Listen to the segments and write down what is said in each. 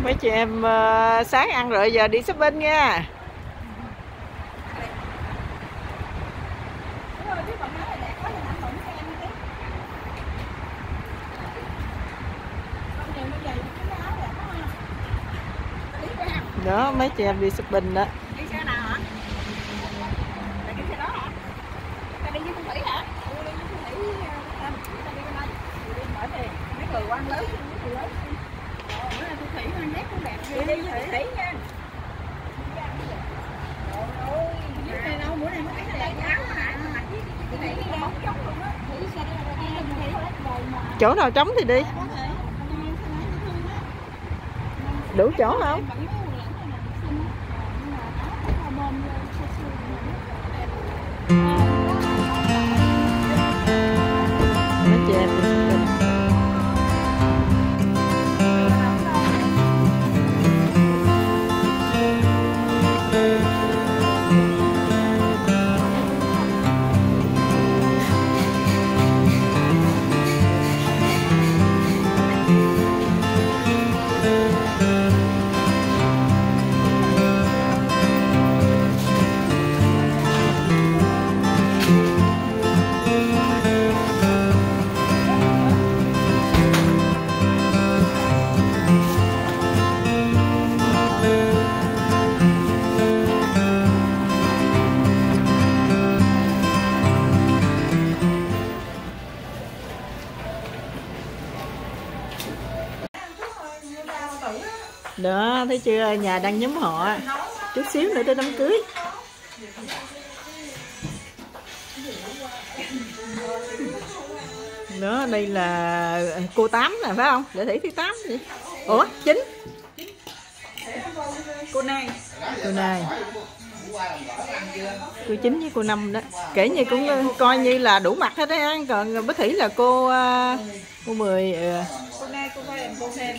Mấy chị em sáng ăn rồi giờ đi shopping nha. Đó, mấy chị em đi shopping đó. Đi xe nào hả? Là đi xe đó hả? Ta đi với Phương Thủy hả? Đi với Phương Thủy. Ta đi bên đây. Đi mở tiền. Mấy người quan lớn, mấy người lớn. Bữa nay Phương Thủy mang dép cũng đẹp. Đi với Phương Thủy nha. Trời ơi, dưới đây đâu, bữa nay mới thấy đẹp áo hả? Phương Thủy đi bóng trống luôn á. Chỗ nào trống thì đi. Đủ chỗ không? Mấy chị em đi shopping. Đó, thấy chưa, nhà đang nhóm họ. Chút xíu nữa tới đám cưới. Đó, đây là cô Tám nè, phải không? Để Thủy thứ 8 gì? Ủa, 9. Cô này. Cô này. Cô 9 với cô 5 đó. Kể như cũng coi như là đủ mặt hết á. Còn Bích Thủy là cô 10. Cô này, cô coi cô xem.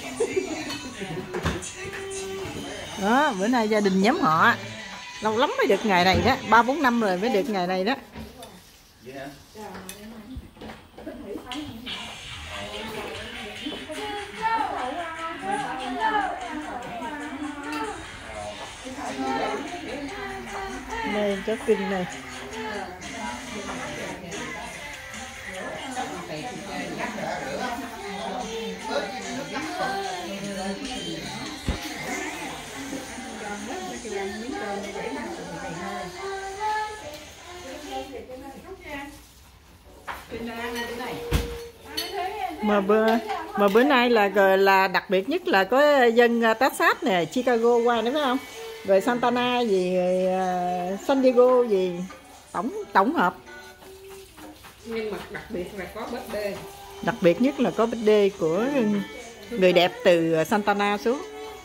Đó, bữa nay gia đình nhóm họ. Lâu lắm mới được ngày này đó, 3-4 năm rồi mới được ngày này đó. Đây chó kinh này. Mà bữa nay là đặc biệt nhất là có dân Texas nè, Chicago qua nữa phải không? Rồi Santana gì, rồi San Diego gì, tổng hợp. Nhưng mà đặc biệt là có birthday. Đặc biệt nhất là có birthday của người đẹp từ Santana xuống.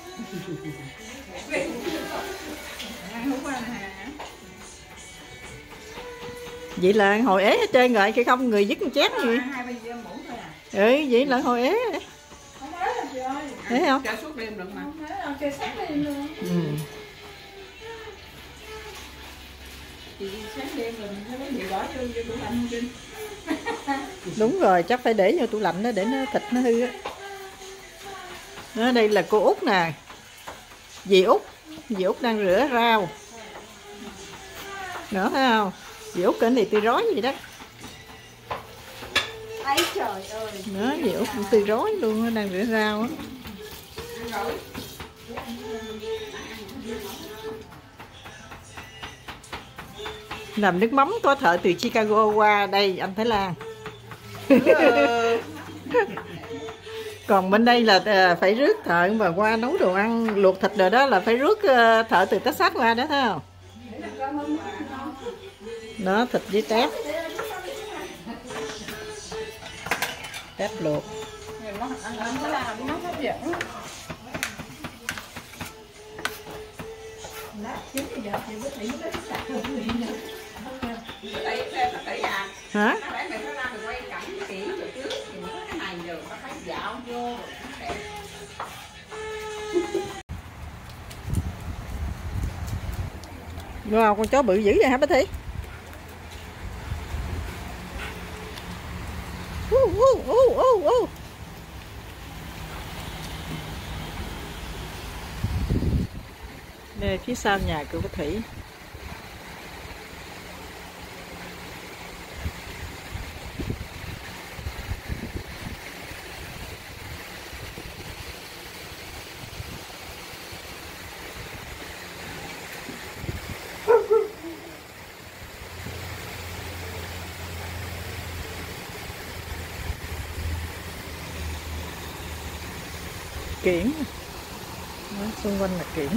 Vậy là hồi ế hết trơn rồi, khi không người dứt một chén gì. Ừ, vậy là hồi ế. Thấy không? Chơi suốt đêm được mà. Đúng rồi, chắc phải để vô tủ lạnh đó để nó thịt nó hư á. Đó, đây là cô Út nè. Dì Út đang rửa rau. Nữa thấy không? Dì Út cái này tươi rói vậy đó. Ấy trời ơi. Đó, dì Út cũng tươi rói luôn, nó đang rửa rau á. Làm nước mắm có thợ từ Chicago qua đây, anh Thái Lan. Còn bên đây là phải rước thợ mà qua nấu đồ ăn, luộc thịt rồi đó là phải rước thợ từ Texas qua đó thấy không? Đó, thịt với tép. Tép luộc. Hả? Wow, con chó bự dữ vậy hả Bích Thị? Đây, phía sau nhà của bác Thủy. Kiển. Đó, xung quanh là kiển.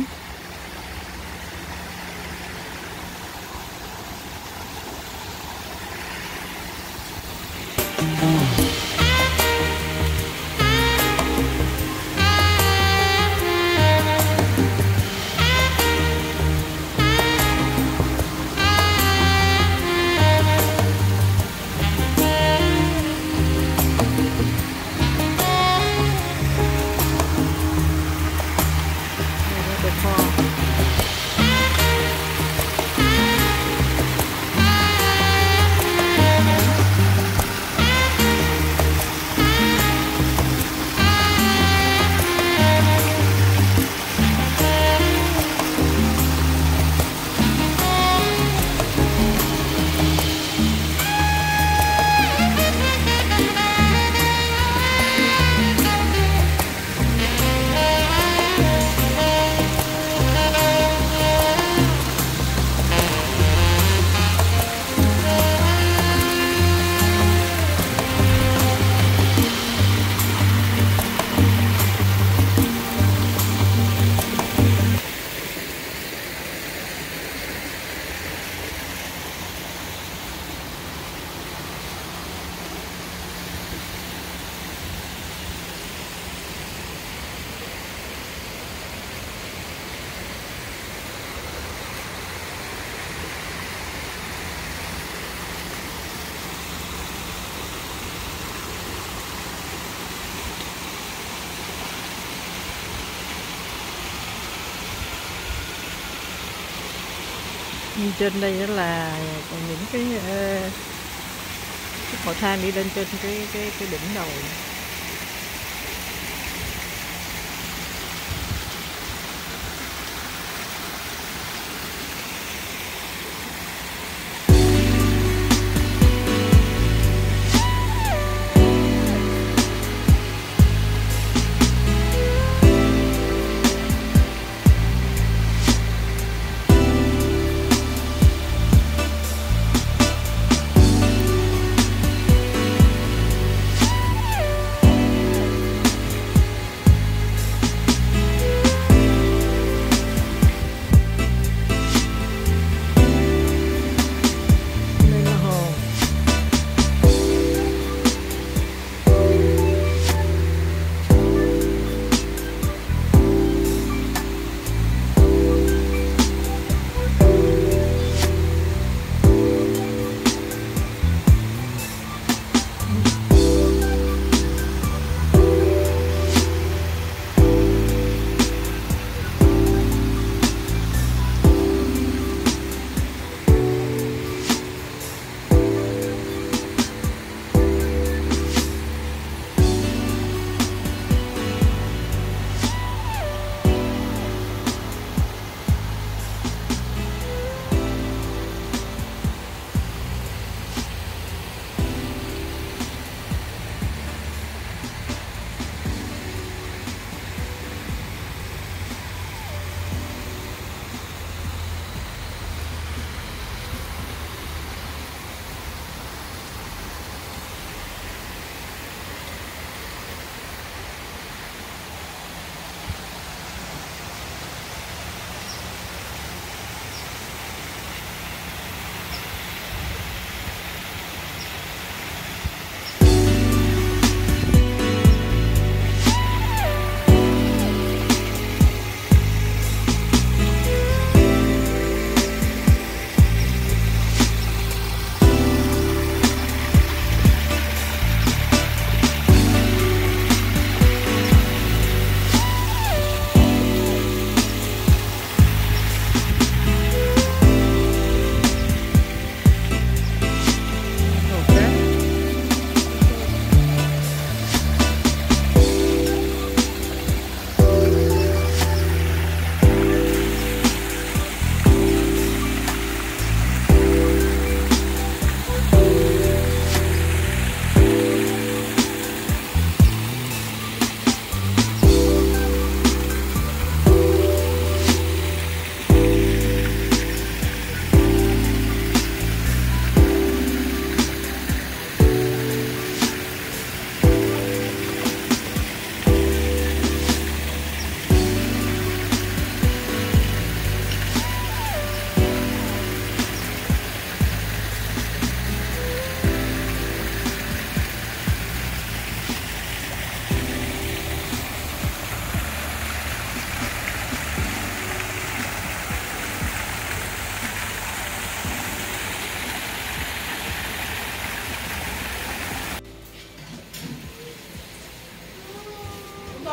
Trên đây là còn những cái cầu thang đi lên trên cái đỉnh đầu.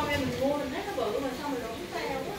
con em mình mua mình thấy nó bự mà sao mình đụng theo quá.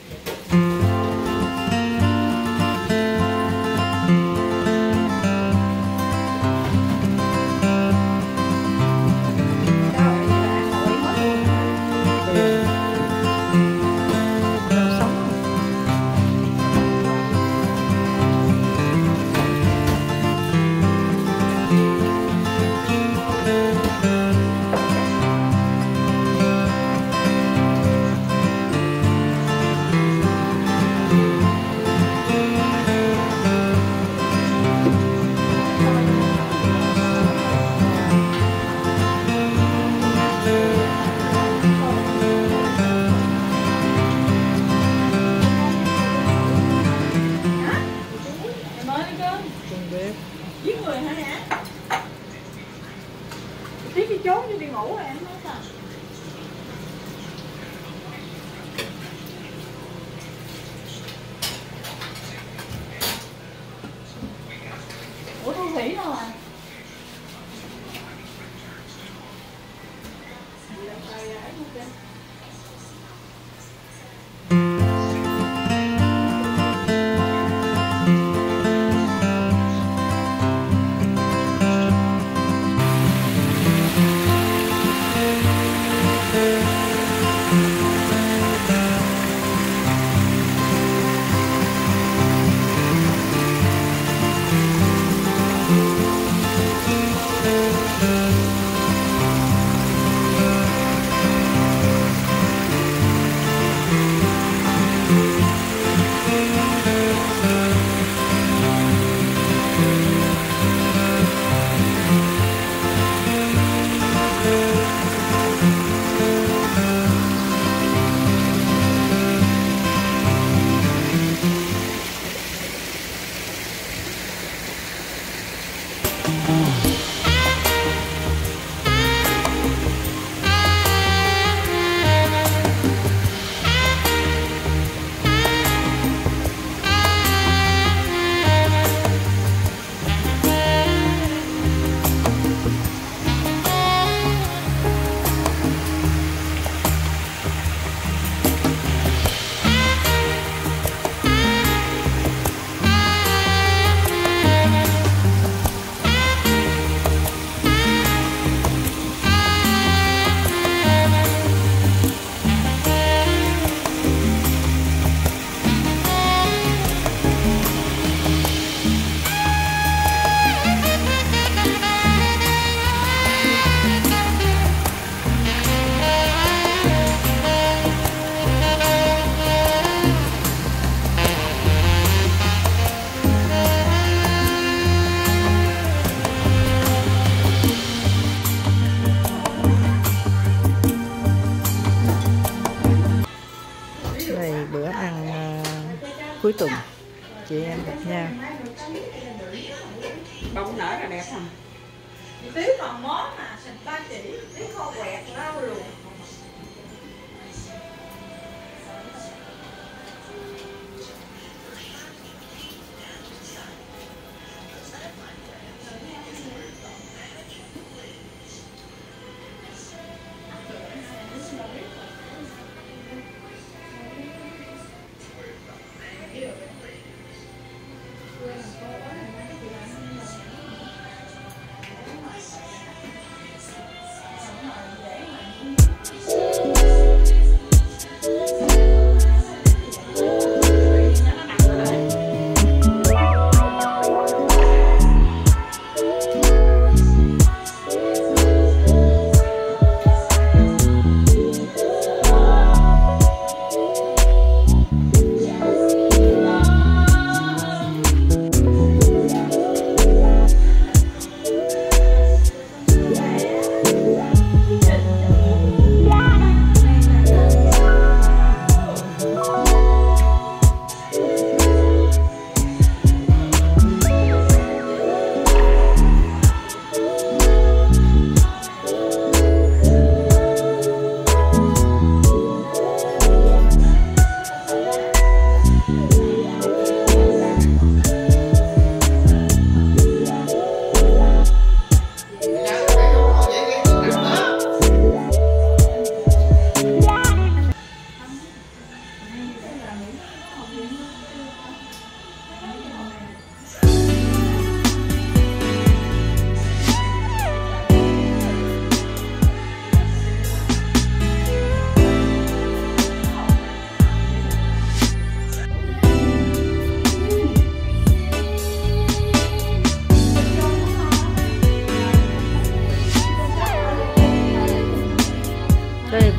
Giết người hả nè? Tí đi trốn đi ngủ rồi em nói sao? Ủa Thu Thủy đâu à? Bữa ăn cuối tuần chị em gặp nhau. Bông nở là đẹp không? Tí còn món mà ba chỉ tí kho quẹt rau luộc.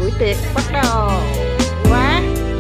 buổi tiệc bắt đầu. Quá.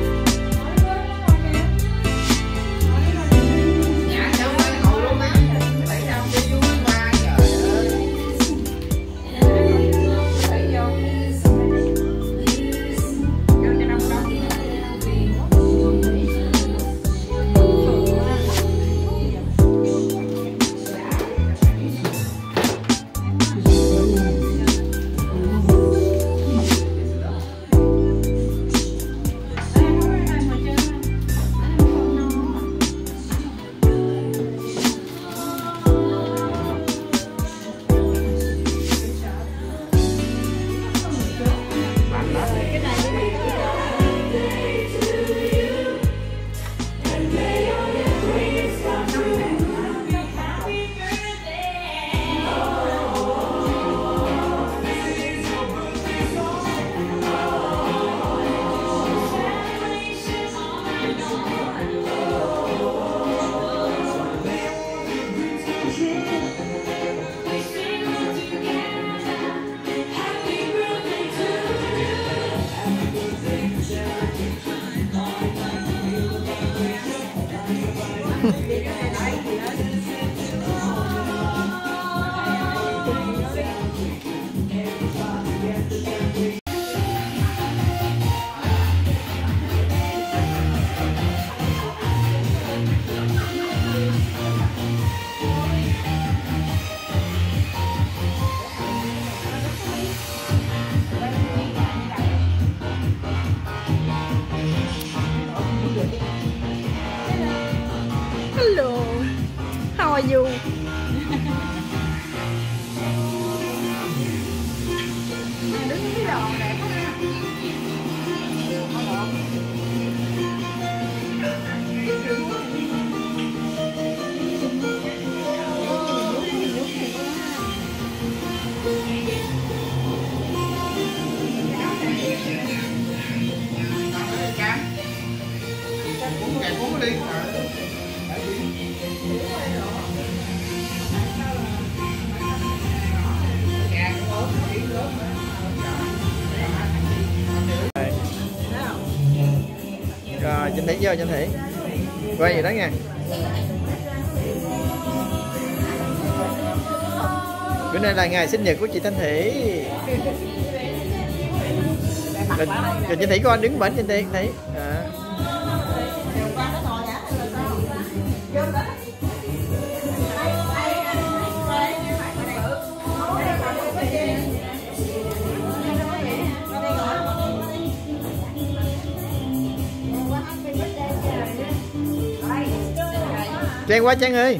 Hello, how are you? Rồi, Trinh Thủy vô, Trinh Thủy quay gì đó nha. Bữa nay là ngày sinh nhật của chị Thanh Thủy. Rồi Trinh Thủy con đứng bển trên đây thấy. Trang quá Trang ơi.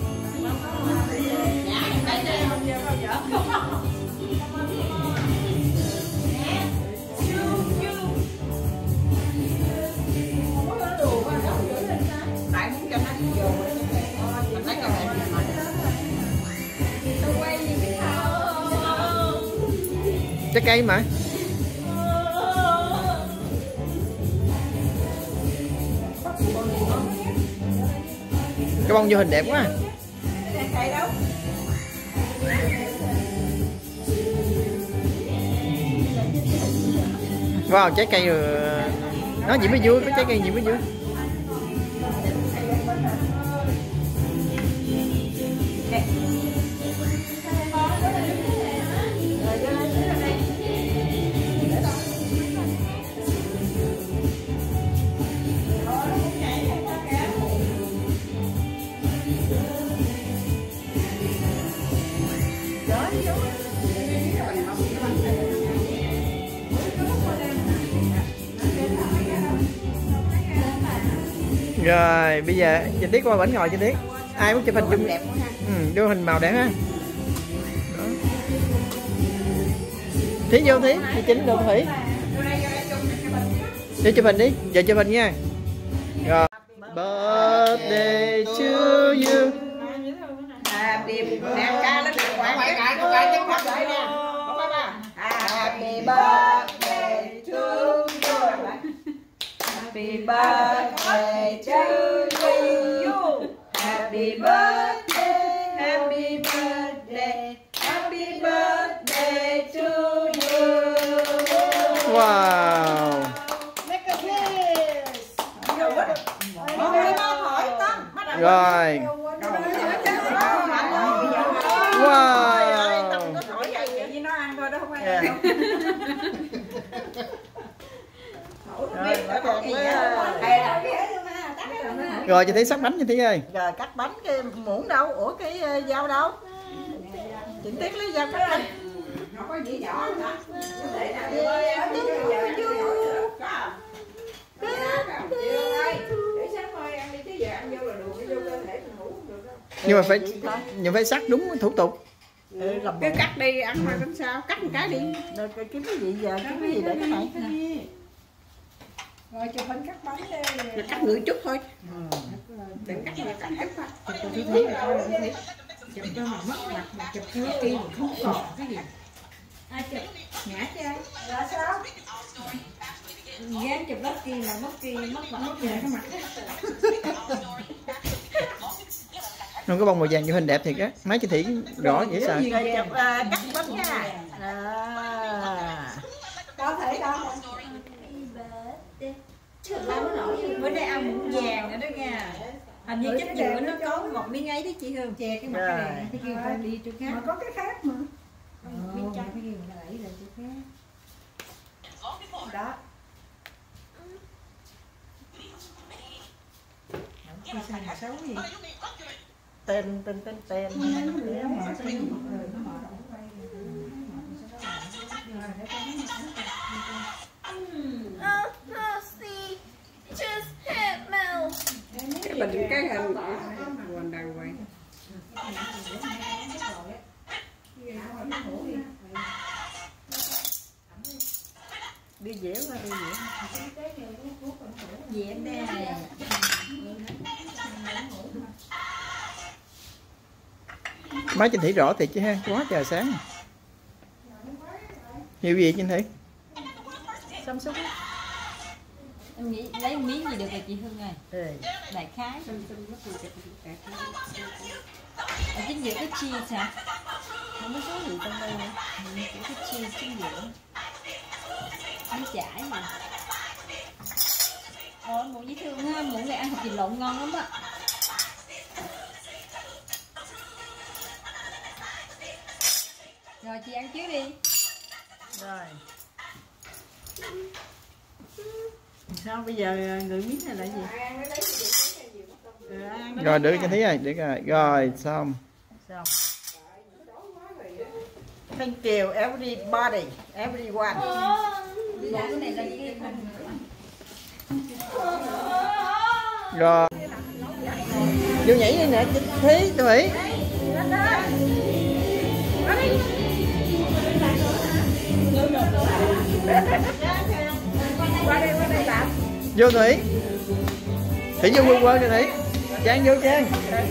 Trái cây mà. Cái bông vô hình đẹp quá. Wow, trái cây rồi. Nó gì mới vui, có trái cây gì mới vui. Rồi bây giờ Trinh Tiết qua bển ngồi Trinh Tiết. Ai muốn chụp hình chung? Đưa hình màu đẹp ha. Thí vô Thí, chị Chính được Thủy. Đi chụp hình đi, giờ chụp hình nha. Rồi. Birthday to you. Happy birthday to you. Happy birthday to you. Happy birthday, happy birthday, happy birthday to you. Wow. Rồi. Wow. Nó ăn thôi đó, không ai ăn đâu. Rồi chị thấy sắc bánh như thế ơi. Rồi cắt bánh cái muỗng đâu? Ủa cái dao đâu? Chị Tiết lấy dao cắt bánh. Nó có dĩa nhỏ hả? Nhưng phải sắc đúng thủ tục. Cứ cắt đi, ăn mà làm sao? Cắt một cái đi. Rồi kiếm cái gì giờ? Kiếm cái gì để cái này? Rồi cho bánh cắt bánh đi. Rồi cắt nửa chút thôi. Đừng cắt nhiều, cắt hết thôi. Chụp cho thấy rồi, chụp cho mà mất mặt mà chụp cho kia mà không còn cái gì. Ai chụp? Ngã chứ ai? Là sao? Dám chụp mất kia mà mất mặt mất về cái mặt. Nó có bông màu vàng cho hình đẹp thiệt á. Máy chị Thị rõ dễ sợ. Cắt bánh nha. Có thể đâu. Bữa nay ăn muỗng vàng nữa đó nha. Hình như chắc giữa nó có một miếng ấy đó chị Hương. Che cái mặt cái này cái kêu ta đi chỗ khác. Mà có cái khác mà. Miếng trắng cái kêu là ấy là chỗ khác. Đó. Không sao mà xấu gì. Tên. Cái bình cái hình quần đàng hoàng. Đi dẻo qua đi dẻo. Dẻo nè. Máy chị Thị rõ thiệt chứ ha, quá trời sáng. Nhiều gì chị Thị? Samsung. Em nghĩ lấy miếng gì được rồi chị Hương ơi. Đại khái. Ở chính giữa có cheese hả? Không có số gì trong đây nữa. Chỉ có cheese chính giữa. Miếng chải mà. Muỗng dễ thương ha, muỗng này ăn thịt vịt lộn ngon lắm á. Rồi chị ăn trước đi. Rồi. Sao bây giờ người miếng này là gì? Rồi được cho thấy rồi, được rồi. Rồi xong. Thank you everybody, everyone. Cái này là gì? Rồi. Vô nhảy đi nè, Thí, Thủy. Vô Thủy. Thủy vô quên rồi Thủy. Trang vô Trang.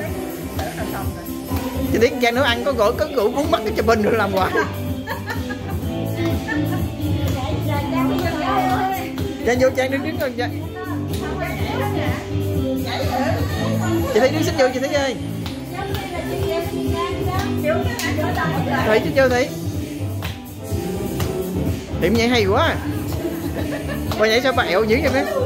Chị biết Trang nấu ăn có gỗ cuốn bắt cái chụp hình rồi làm hoài. Trang vô Trang đứng rồi Trang. Chị thấy đứng xích vô chị thấy ơi. Thủy chứ vô Thủy. Điểm nhảy hay quá. Bà nhảy sao bà ẹo dữ vậy đó.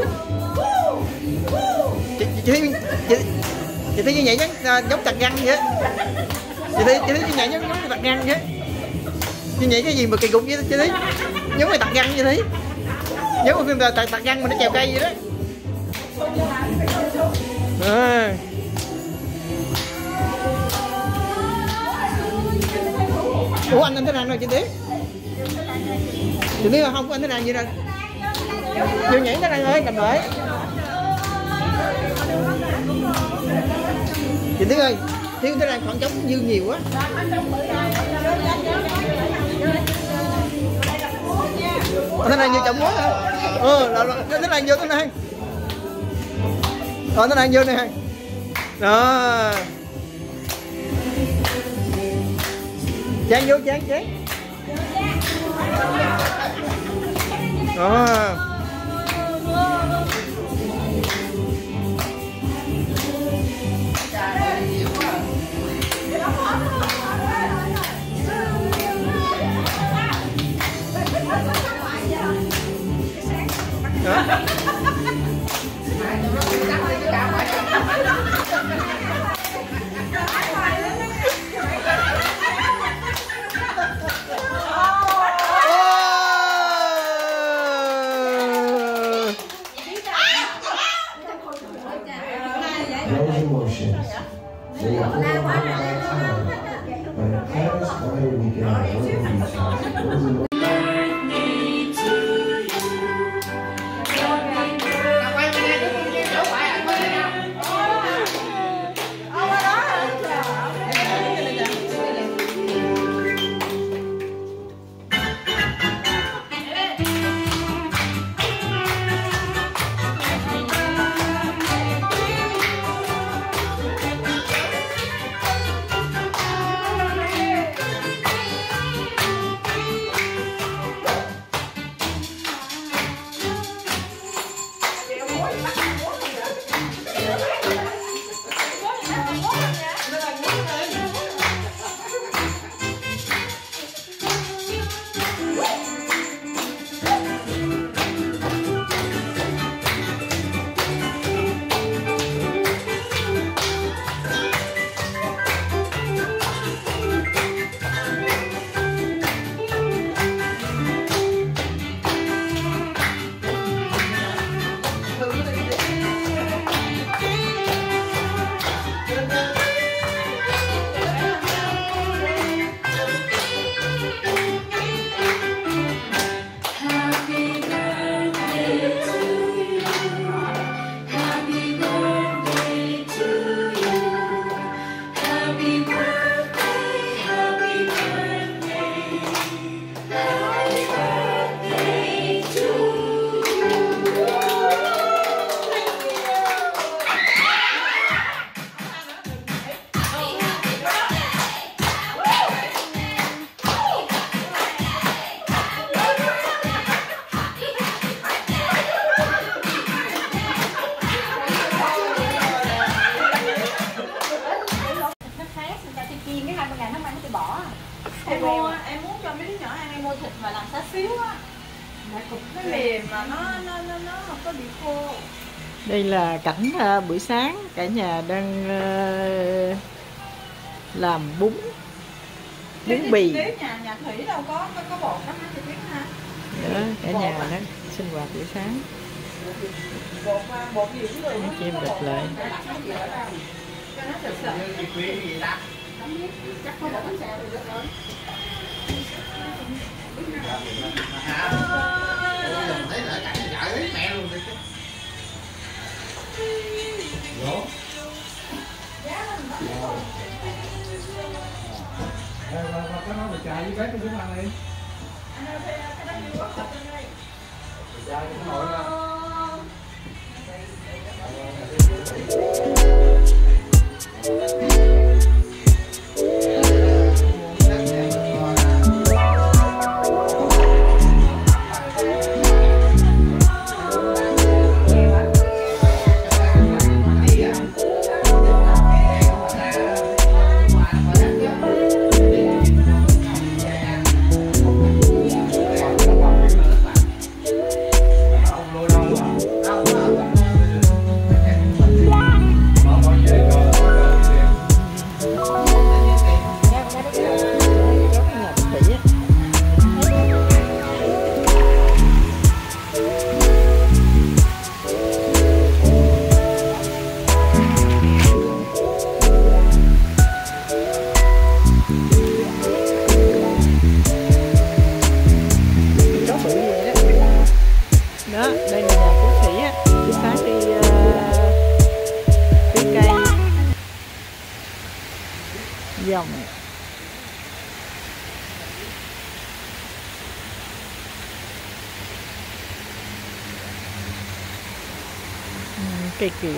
Chị thấy như nhảy giống tạc găng vậy. Chị thấy như nhảy giống tạc găng vậy. Chị nhảy cái gì mà kỳ cục vậy chị thấy. Giống như tạc găng vậy thấy. Giống một phim tạc găng mà nó trèo cây vậy đó. Ủa anh thấy răng rồi chị biết. Chị biết không có anh thấy răng gì đâu. Vô nhảy cái răng ơi cầm lại. Chị Tuyết ơi, thiếu cái răng khoảng trống dư nhiều quá. Thế này như chồng muốn hả? Thế này vô thế này. Thế này vô nè. Đó. Chán vô chán. Đó. emotions. We are all tired, but in Paris, why do we get our own recharge? Em muốn cho mấy đứa nhỏ ăn, em mua thịt mà làm xá xíu á, nó mềm mà nó không có bị khô. Đây là cảnh buổi sáng, cả nhà đang làm bún bì. Nếu nhà Thủy đâu có bột đó thì biết ha. Đó, cả nhà đó sinh hoạt buổi sáng. Bột gì cũng được. Nói chim bịch lại. Cho nó sực sực. Chắc có bột bánh xèo thì được rồi. Thấy lại cảnh vợ ấy mẹ luôn đi chứ. Vô. Có nói về trà với bếp cho chúng ăn đi. Trà cũng ngồi ra. Dòng cây kiển.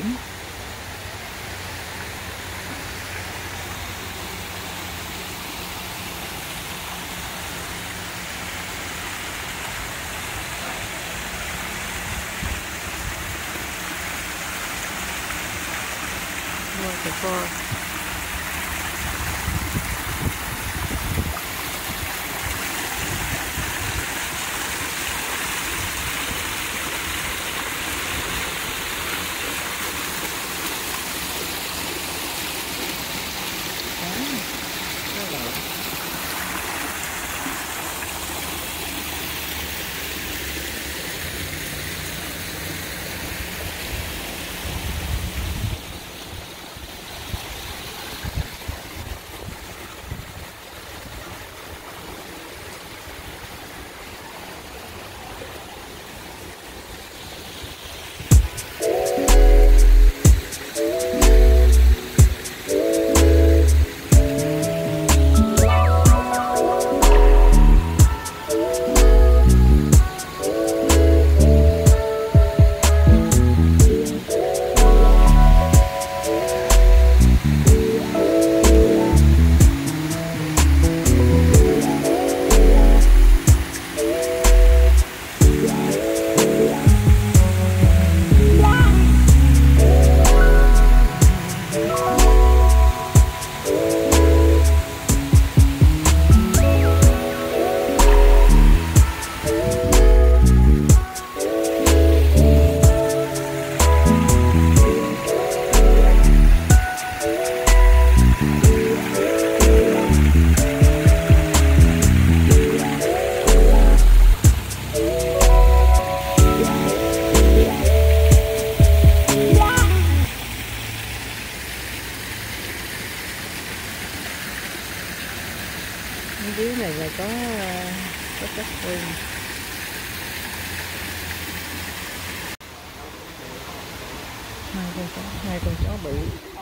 Waterfall. có chất hương. Hai con chó bự.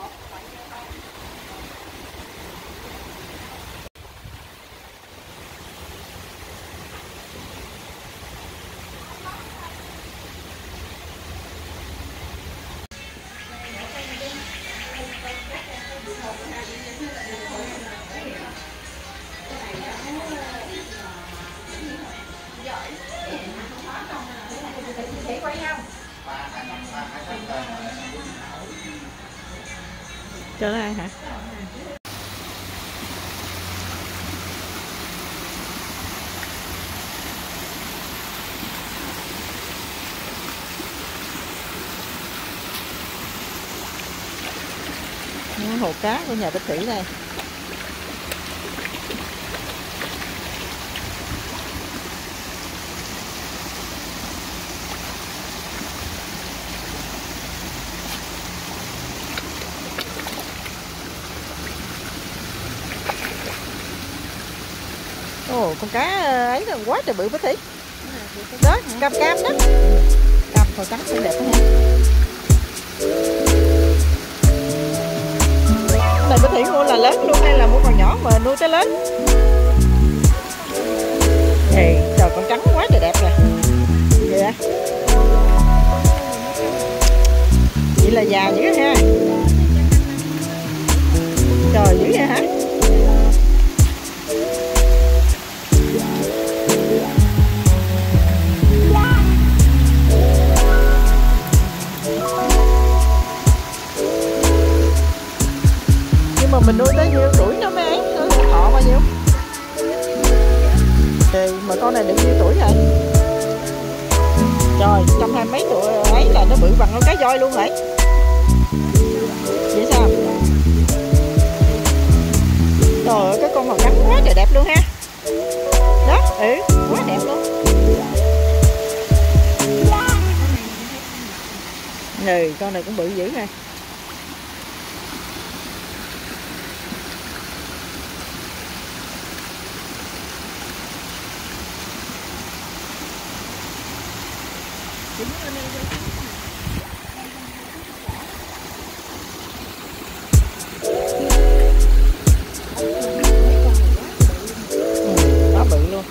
Cho nó ăn hả? Hồ cá của nhà Bích Thủy đây. Ồ, con cá ấy là quá trời bự Bích Thủy. Đó, cam cam đó. Cam màu trắng xinh đẹp đó ha. Cái này Bích Thủy mua là lớn luôn hay là mua còn nhỏ mà nuôi tới lớn? Thì trời, con trắng quá trời đẹp nè. Vậy hả? Vậy là già dữ ha. Trời, dữ vậy hả? Nhưng mà mình nuôi tới nhiêu tuổi nó mới ấy, thọ bao nhiêu? Thì mà con này được nhiêu tuổi rồi? Trời, 120 mấy tuổi ấy là nó bự bằng con cá voi luôn rồi. Vậy sao? Trời ơi, cái con màu trắng quá trời đẹp luôn ha. Đó, quá đẹp luôn. Con này cũng bự dữ ha. Nó bự luôn.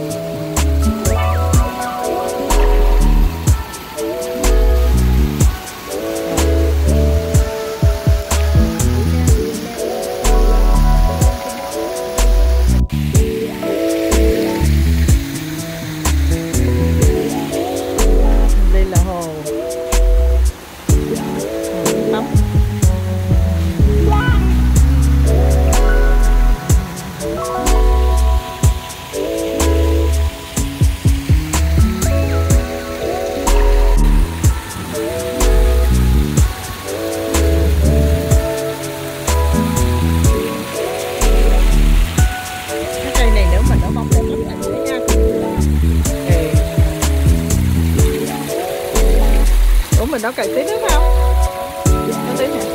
Mình đâu cày tí nước không? Có tí nè.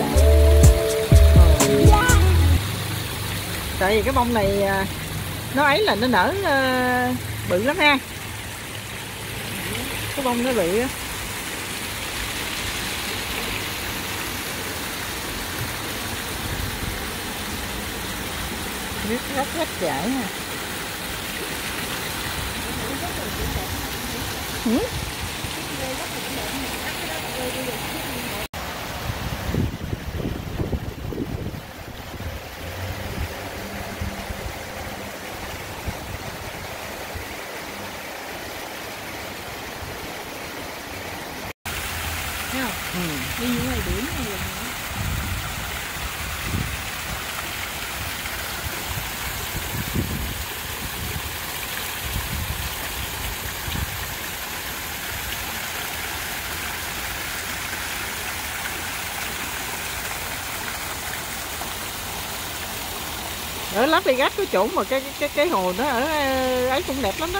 Tại vì cái bông này nó ấy là nó nở bự lắm ha. Cái bông nó bự á. Nước rất chảy ha. Đi những ngày biển này là ở Las Vegas có chỗ mà cái hồ đó ở ấy cũng đẹp lắm đó.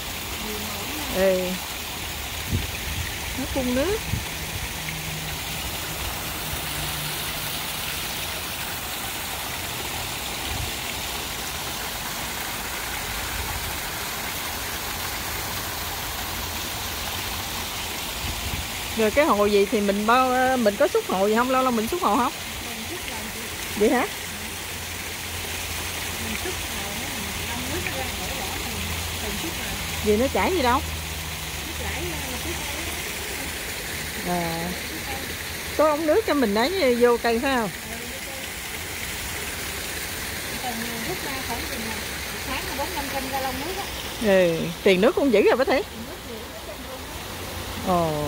Nó phun nước. Rồi cái hồ gì thì mình có xúc hồ gì không? Lâu lâu mình xúc hồ không? Vậy hả? Gì nó chảy gì đâu? À, có ống nước cho mình lấy vô cây phải không? Ừ, tiền nước cũng dữ rồi bác Thí. Ồ,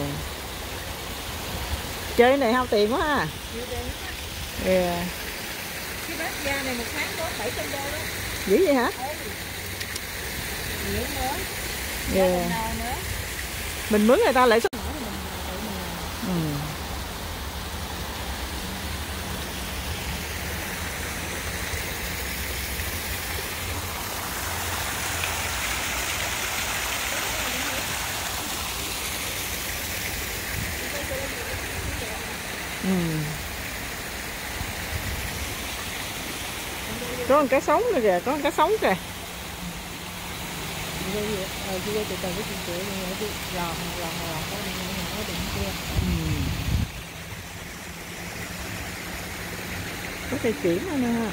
chơi này hao tiền quá ha. Yeah. Cái bát da này một tháng có 700 đô đó. Dữ vậy hả? Nhiều nữa. Yeah. Mình mướn người ta lại số. Ừ. Ừ. Có một cái sống nữa kìa, có một cái sống kìa. Có cây kiển nữa nè.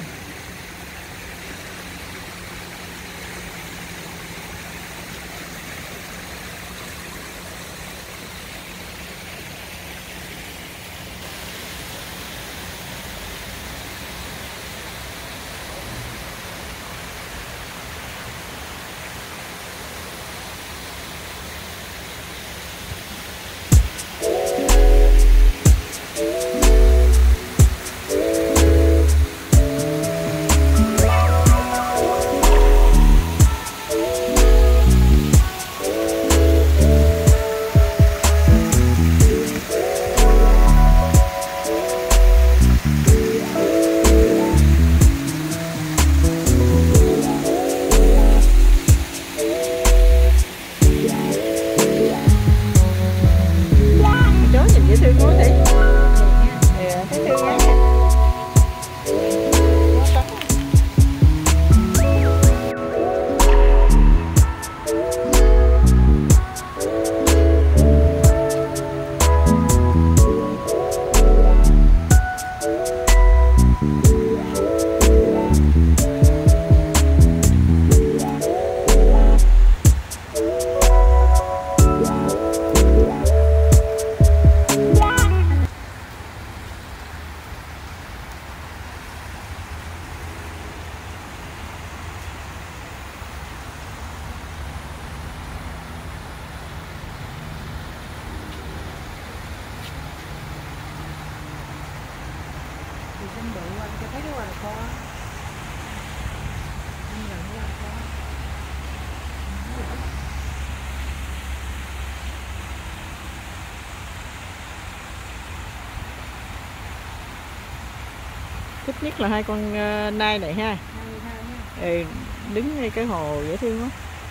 Thích nhất là hai con nai này ha. Ừ, đứng ngay cái hồ dễ thương quá.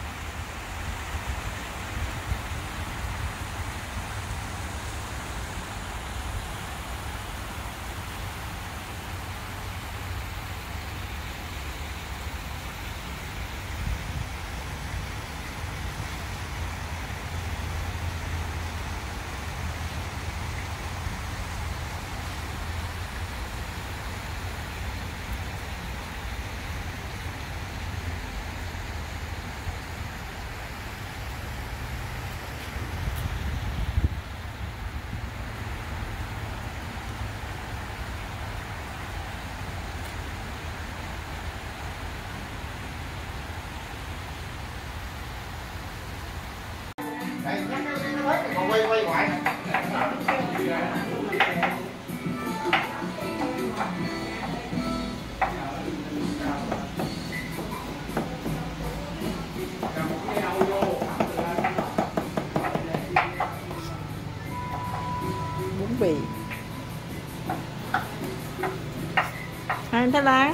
Còn quay ngoại. Bún bì. Hai anh Thái Lan.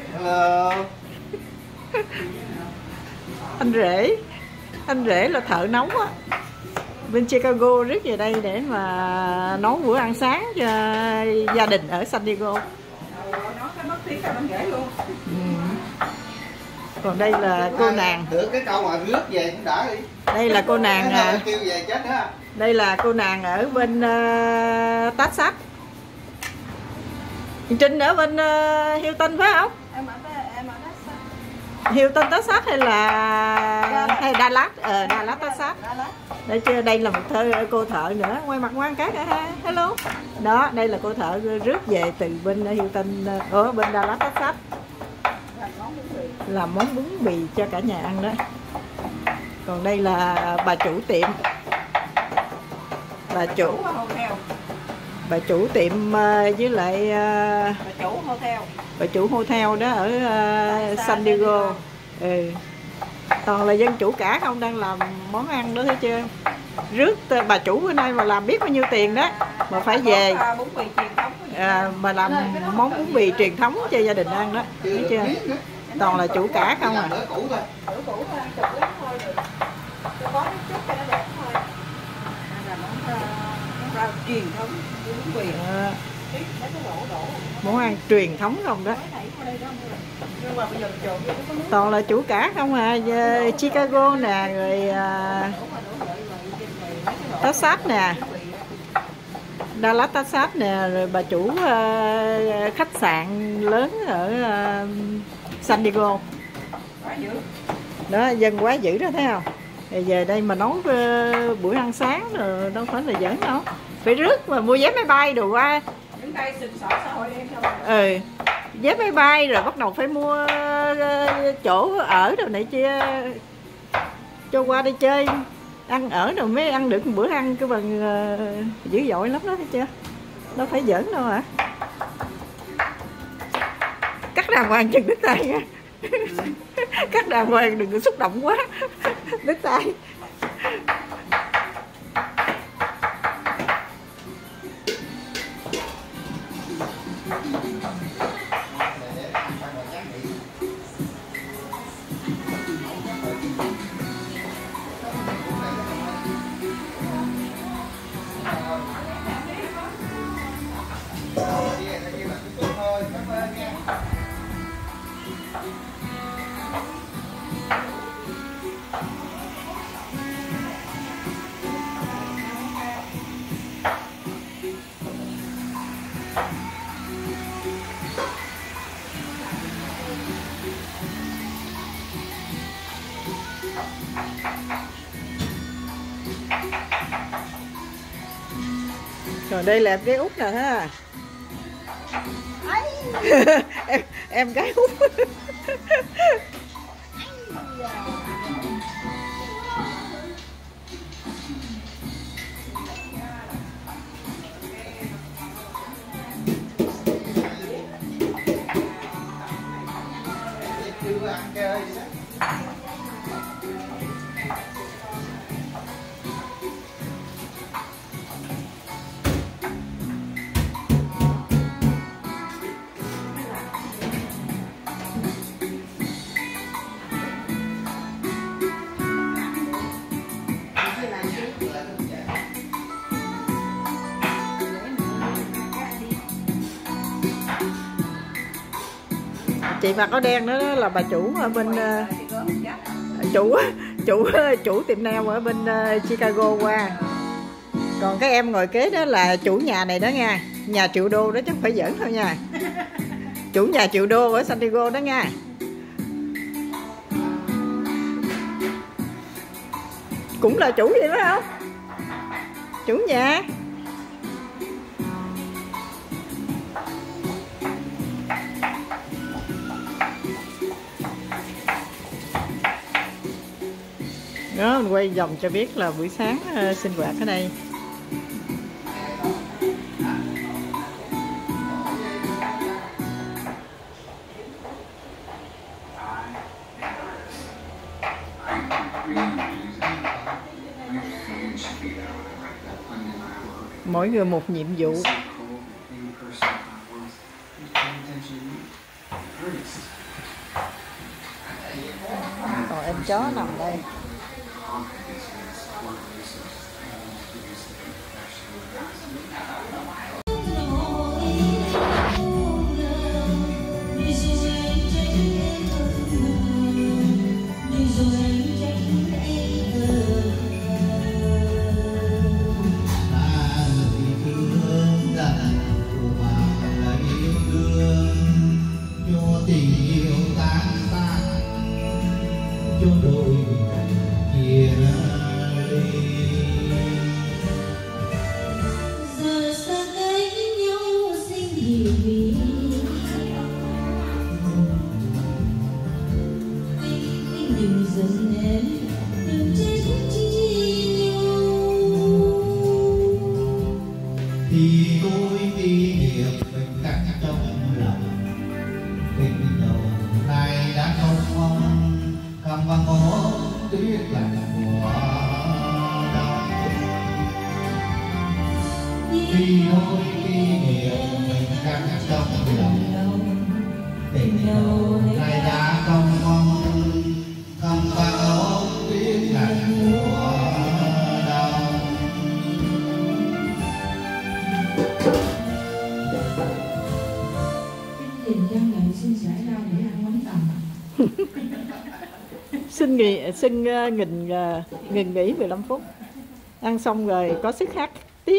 Anh rể là thợ nấu á, bên Chicago rất về đây để mà nấu bữa ăn sáng cho gia đình ở San Diego. Còn đây là cô nàng. Được cái câu mà rước về cũng đỡ đi. Đây là cô nàng kêu về chết nữa. Đây là cô nàng ở bên Texas. Trinh ở bên Houston phải không? Em ở Texas. Houston Texas hay Dallas? Dallas Texas. Đây chưa, đây là một cô thợ nữa, quay mặt ngoan cái ha. Hello. Đó, đây là cô thợ rước về từ bên Houston ở bên Dallas Texas. Làm món bún bì cho cả nhà ăn đó. Còn đây là bà chủ tiệm. Bà chủ tiệm với lại bà chủ hotel đó ở San Diego. Toàn là dân chủ cả không đang làm món ăn đó, thấy chưa? Rước bà chủ bữa nay mà làm biết bao nhiêu tiền đó mà phải về mà làm món bún bì truyền thống cho gia đình ăn đó, thấy chưa? Toàn là chủ cả không à. Món ăn truyền thống không đó. Toàn là chủ cả không à. Chicago nè, rồi Texas nè, Dallas Texas nè, rồi bà chủ khách sạn lớn ở San Diego đó, dân quá dữ đó, thấy không? Bây giờ đây mà nấu buổi ăn sáng rồi đâu phải là giỡn đâu, phải rước mà mua vé máy bay đồ qua. Vé máy bay rồi bắt đầu phải mua chỗ ở đồ này kia cho qua đây chơi ăn ở rồi mới ăn được một bữa ăn cái bằng dữ dội lắm đó, thấy chưa? Đâu phải giỡn đâu hả? Cắt đàng hoàng chừng đứt tay nha. Cắt đàng hoàng, đừng có xúc động quá. Đứt tay. Rồi đây là em gái út nè ha. em gái út. Chị mặc áo đen đó là bà chủ ở bên chủ tiệm nail ở bên Chicago qua. Còn cái em ngồi kế đó là chủ nhà này đó nha, nhà triệu đô đó chứ không phải giỡn thôi nha. Chủ nhà triệu đô ở San Diego đó nha. Cũng là chủ vậy phải không? Chủ nhà. Đó, mình quay vòng cho biết là buổi sáng sinh hoạt ở đây. Mỗi người một nhiệm vụ. Còn em chó nằm đây. Vì nỗi kỷ niệm mình khắc trong lòng tình đầu này đã không mong không bao biết là của đâu. Cái gì dân lại xin giải rau để ăn mắm tằm. Xin ngừng nghỉ 15 phút. Ăn xong rồi có sức hát tiếp.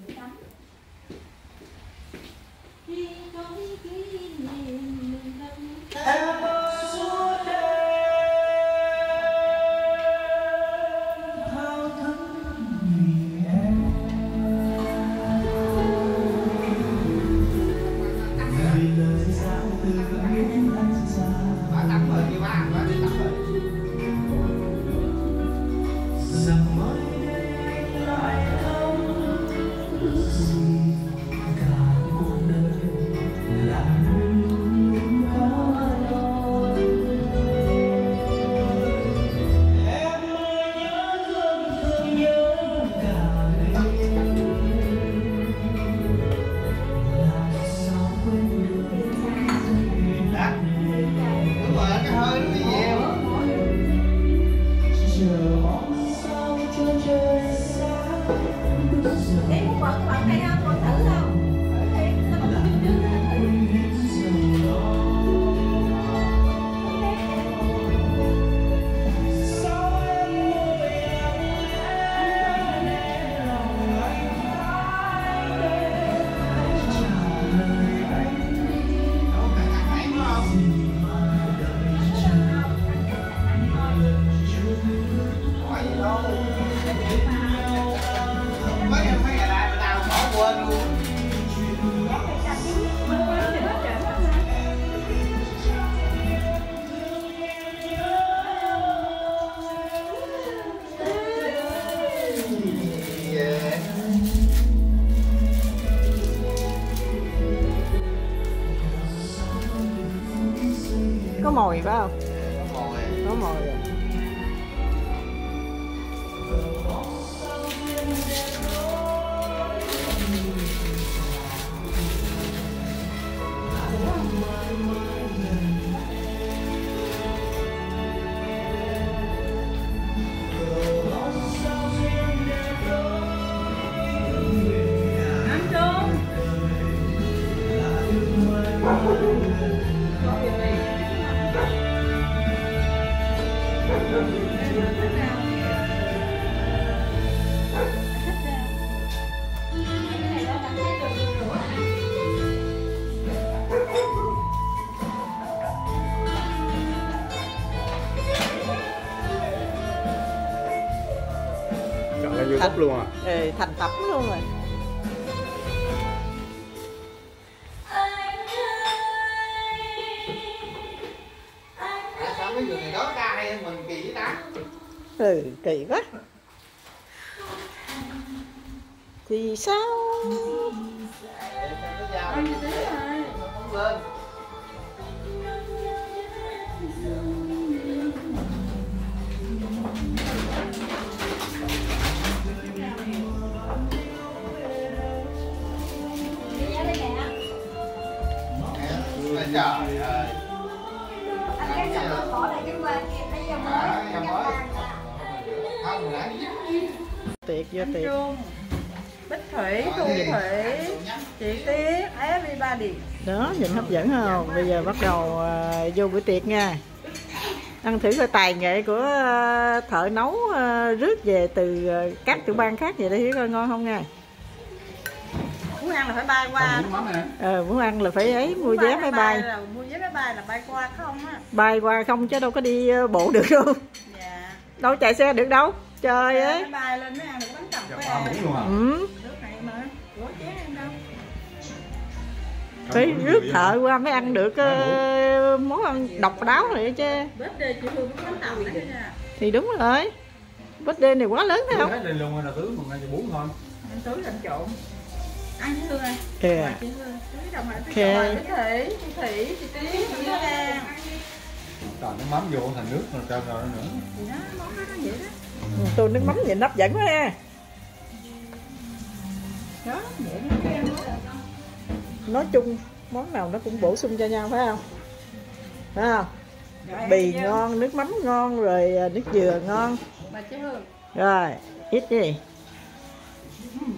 Có mồi phải không? Có mồi rồi. Chọn lên YouTube luôn à? Ừ, thành tập luôn rồi. Sao mấy người này đó ca hay hơn mình kỳ với ta? Ừ, kỳ quá. Thì sao? Anh không lên. Trời ơi. Anh cái sập nó bỏ lại cái qua kia lấy dao mới. Không nãy Tiệc vô tiệc. Trung, Bích Thủy, Thu Thủy, chị Tuyết, everybody. Đó, nhìn hấp dẫn không? Bây giờ bắt đầu vô bữa tiệc nha. Ăn thử coi tài nghệ của thợ nấu rước về từ các tiểu bang khác về đây thử coi ngon không nha. Muốn ăn là phải bay qua. Muốn ăn là phải ấy, mua vé máy bay. Mua vé máy bay là bay qua không á. Bay qua không chứ đâu có đi bộ được đâu. Dạ. Đâu chạy xe được đâu. Trời ơi. Máy bay lên mới ăn được bánh tằm với em. luôn à? Ừ. Nước này mà, của chén em đâu. Phải rước thợ qua mới ăn được món ăn độc đáo này chứ. Bếp đi chị Hương bánh tằm này nha. Thì đúng rồi. Bếp đê này quá lớn phải không? Thấy lên luôn là thứ mà ngay cho 4 thôi. Em túi làm trộn. Ăn với Hương ơi. Kìa. Chị Hương, túi đồng lại Kìa. Bích Thủy, chị Tuyết, chị Lan. Trời nó mắm vô thành nước rồi trơn rồi nữa. Thì đó, món đó nó vậy đó. Tô nước mắm nhìn hấp dẫn quá ha. Đó, vậy nó cái ăn đó. Nói chung món nào nó cũng bổ sung cho nhau phải không? Phải không? Rồi, Bì ăn ngon, nước mắm ngon, rồi nước dừa ngon. Bà chứ Hương. Rồi, ít đi.